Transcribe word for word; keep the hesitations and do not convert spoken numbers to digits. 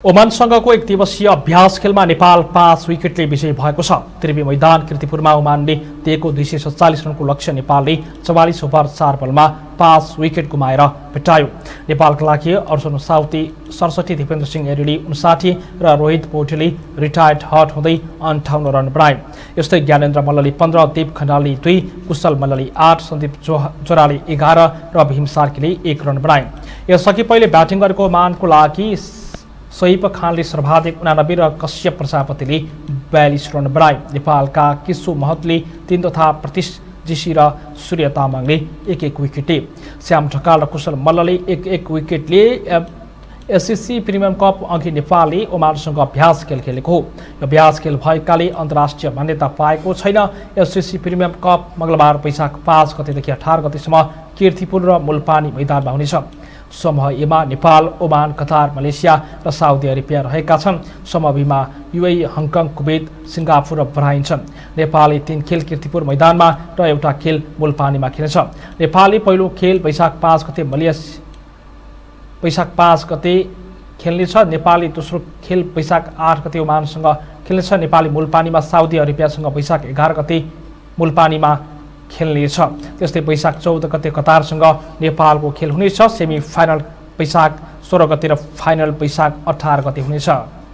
ओमानसँगको एक दिवसीय अभ्यास खेलमा नेपाल पाँच विकेटले विजयी भएको छ। त्रिवी मैदान कीर्तिपुरमा ओमानले दिएको दुई सय सत्तालिस रनको लक्ष्य नेपालले चौवालिस ओभर चार बलमा पाँच विकेट गुमाएर भेटायो। नेपालका लागि अर्जुन साउती सडसठी, दिपेन्द्र सिंह एरिली उन्साठी र रोहित पौडेलले रिटायर्ड हट हुँदै अन्ठाउन्न रन बनाए। यस्तै ज्ञानेन्द्र मल्लले पन्ध्र, दीप खनालले दुई, कुशल मल्लले आठ, सन्दीप जोराले एघार र भीम सार्कीले एक रन बनाए। यसअघि पहिले ब्याटिङ गरेको ओमानको लागि सहीप खानले सर्वाधिक उनानब्बे र कश्यप प्रजापतिले बयालिस रन बनाए। नेपालका किशु महतले तीन तथा प्रतीश जीसी र सूर्य तामाङले एक एक विकेटले, श्याम ढकाल र कुशल मल्लले एक एक विकेटले एससीसी प्रिमियम कप अघि नेपालले ओमानसँग अभ्यास खेल खेलेको हो। अभ्यास खेल भएकाले अन्तर्राष्ट्रिय मान्यता पाएको छैन। एससीसी प्रिमियम कप मङ्गलबार वैशाख पाँच गतेदेखि अठार गतेसम्म कीर्तिपुर र मुलपानी मैदानमा हुनेछ। समूह एमा नेपाल, ओमान, कतार, मलेसिया र साउदी अरेबिया रहेका छन्। समूह बीमा युएई, हङकङ, कुवेत, सिङ्गापुर र बहराइन छन्। नेपालले तीन खेल कीर्तिपुर मैदानमा र एउटा खेल मुलपानीमा खेल्नेछ। नेपालले पहिलो खेल वैशाख पाँच गते मलेसिया वैशाख पाँच गते खेल्नेछ। नेपालले दोस्रो खेल वैशाख आठ गते ओमानसँग खेल्नेछ। नेपालले मुलपानीमा साउदी अरेबियासँग वैशाख एघार गते मुलपानीमा खेल्नेछ। त्यस्तै वैशाख चौध गते कतारसँग नेपालको खेल हुनेछ। सेमी फाइनल वैशाख सोह्र गते र फाइनल वैशाख अठार गते हुनेछ।